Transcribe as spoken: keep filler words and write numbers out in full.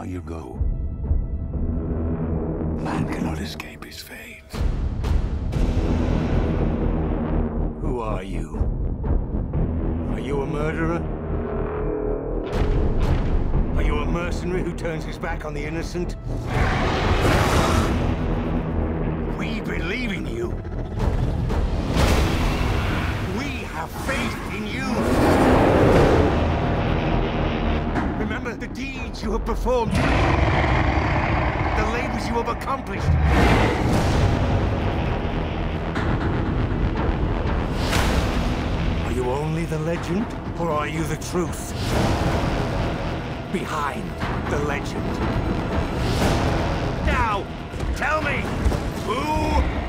you go. Man cannot escape his fate. Who are you? Are you a murderer? Are you a mercenary who turns his back on the innocent? We believe in you. We have faith in you. Remember the deeds you have performed, the labors you have accomplished. Are you only the legend, or are you the truth behind the legend? Now, tell me, who